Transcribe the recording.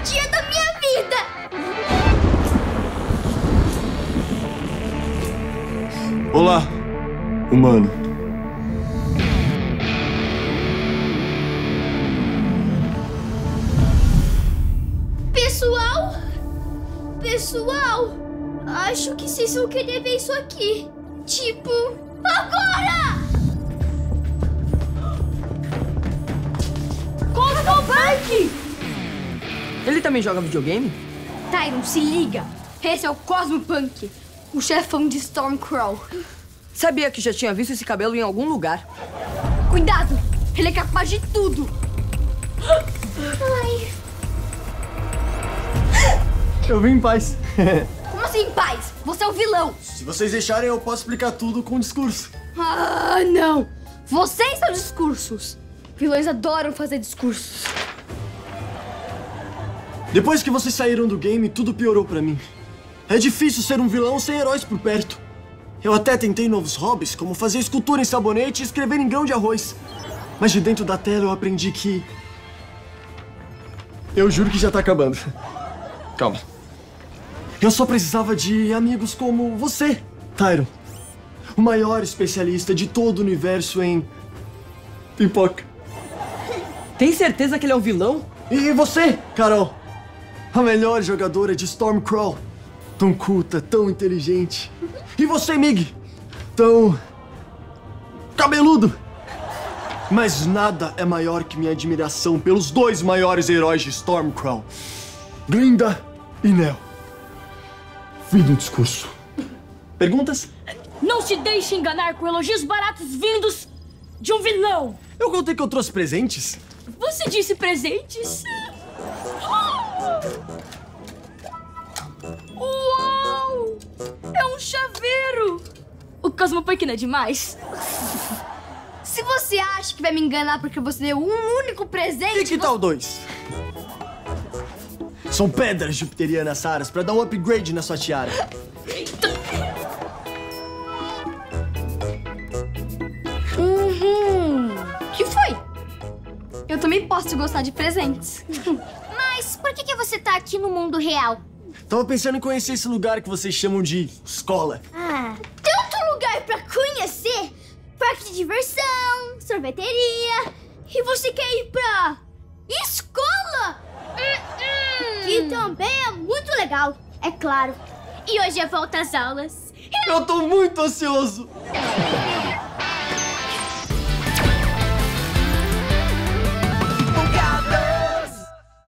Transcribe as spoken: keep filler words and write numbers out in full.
dia da minha vida! Olá, humano. Pessoal? Pessoal? Acho que vocês vão querer ver isso aqui. Tipo, agora! Cosmopunk! Ele também joga videogame? Tyron, se liga. Esse é o Cosmopunk, o chefão de Stormcrow. Sabia que já tinha visto esse cabelo em algum lugar. Cuidado! Ele é capaz de tudo! Ai. Eu vim em paz. Como assim, paz? Você é o vilão! Se vocês deixarem, eu posso explicar tudo com um discurso. Ah, não! Vocês são discursos! Vilões adoram fazer discursos. Depois que vocês saíram do game, tudo piorou pra mim. É difícil ser um vilão sem heróis por perto. Eu até tentei novos hobbies, como fazer escultura em sabonete e escrever em grão de arroz. Mas de dentro da tela eu aprendi que... Eu juro que já tá acabando. Calma. Eu só precisava de amigos como você, Tyron. O maior especialista de todo o universo em... pipoca. Tem certeza que ele é um vilão? E você, Carol? A melhor jogadora de Stormcrow. Tão culta, tão inteligente. E você, Mig? Tão... cabeludo. Mas nada é maior que minha admiração pelos dois maiores heróis de Stormcrow. Glinda e Nell. Fim do discurso. Perguntas? Não se deixe enganar com elogios baratos vindos de um vilão. Eu contei que eu trouxe presentes. Você disse presentes? Uau! É um chaveiro! O Cosmopunk não é demais? Se você acha que vai me enganar porque você deu um único presente... E que tal dois? São pedras jupiterianas raras pra dar um upgrade na sua tiara. Uhum. Que foi? Eu também posso gostar de presentes. Mas por que, que você tá aqui no mundo real? Tava pensando em conhecer esse lugar que vocês chamam de escola. Ah, Tanto lugar pra conhecer! Parque de diversão, sorveteria... E você quer ir pra... escola? hum, Que também é muito legal, é claro. e hoje é volta às aulas. Eu tô muito ansioso.